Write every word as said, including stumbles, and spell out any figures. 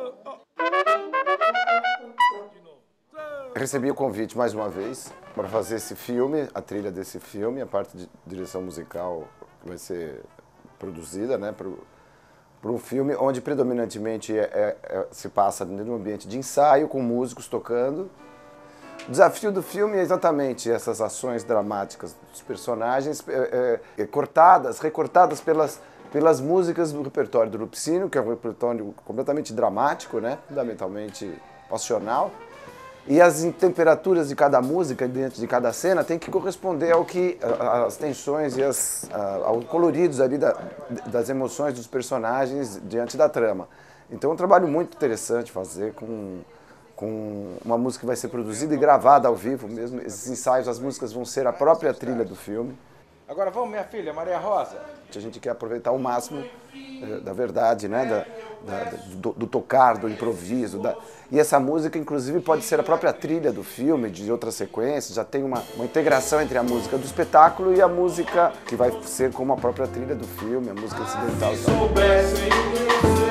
Recebi o convite mais uma vez para fazer esse filme, a trilha desse filme, a parte de direção musical que vai ser produzida, né, para um filme onde predominantemente é, é, é, se passa dentro de um ambiente de ensaio, com músicos tocando. O desafio do filme é exatamente essas ações dramáticas dos personagens é, é, cortadas, recortadas pelas, pelas músicas do repertório do Lupicínio, que é um repertório completamente dramático, né, fundamentalmente passional. E as temperaturas de cada música, dentro de cada cena, tem que corresponder ao que, as tensões e as, aos coloridos ali da, das emoções dos personagens diante da trama. Então é um trabalho muito interessante fazer com, com uma música que vai ser produzida e gravada ao vivo mesmo. Esses ensaios, as músicas vão ser a própria trilha do filme. Agora vamos, minha filha, Maria Rosa. A gente quer aproveitar o máximo da verdade, né? da, da, do, do tocar, do improviso. Da... E essa música, inclusive, pode ser a própria trilha do filme, de outras sequências. Já tem uma, uma integração entre a música do espetáculo e a música que vai ser como a própria trilha do filme, a música incidental. Se soubessem